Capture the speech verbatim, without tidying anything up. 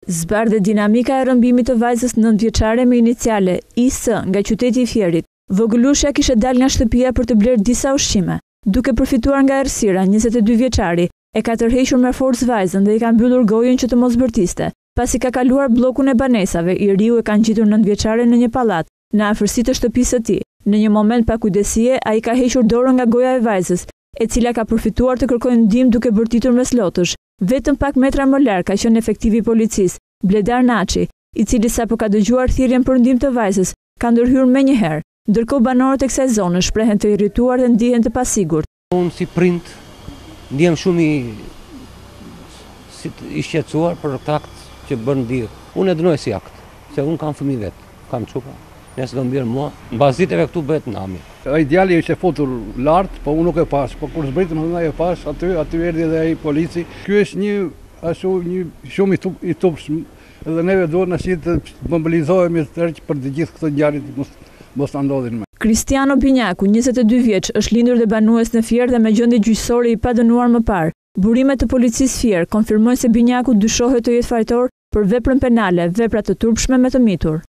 Zbardhe dinamika e rrëmbimit të vajzës nëntëvjeçare me iniciale I S nga qyteti I Fierit. Vogëlushja kishte dalë nga shtëpia për të blerë disa ushqime. Duke përfituar nga errësira, njëzet e dy vjeçari e ka tërhequr me forcë vajzën dhe I ka mbyllur gojën që të mos zbërtiste. Pasi ka kaluar bllokun e banesave, I riu e ka ngjitur nëntëvjeçaren në një pallat, në afërsi të shtëpisë së tij. Në një moment pa kujdesie, ai ka hequr dorën nga goja e vajzës, e cila ka përfituar të kërkojë ndihmë duke bërtitur mes lotësh. Vetëm pak metra më larg ka qenë efektivi I policisë, Bledar Naçi, I cili sapo ka dëgjuar thirrjen për ndihmë të vajzës, ka ndërhyrë menjëherë. Ndërkohë banorët e kësaj zone shprehen të irrituar dhe ndihen të pasigurt. Unë si prind ndihem shumë I si I shqetësuar për këtë akt që bën ndihë. Unë e dënoj si akt, se unë kam fëmijë vet, kam çupa. Nëse do mbierë mua, mbas ditëve këtu bëhet nami. Ai djali ishte futur lart, po unë nuk e pas, po kur zbritëm ai e pas, aty aty erdhi edhe ai polici. Ky është një ashtu një shumë I tup, I tupshëm, edhe neve duhet na si të mobilizohemi tërë për të gjithë këto ngjarje mos mos na ndodhin më. Cristiano Binjaku, njëzet e dy vjeç, është lindur dhe banues në Fier dhe me gjendje gjyqësore I padënuar më parë. Burimet të policisë Fier konfirmojnë se Binjaku dyshohet të jetë fajtor për veprën penale, vepra të turpshme me të mitur.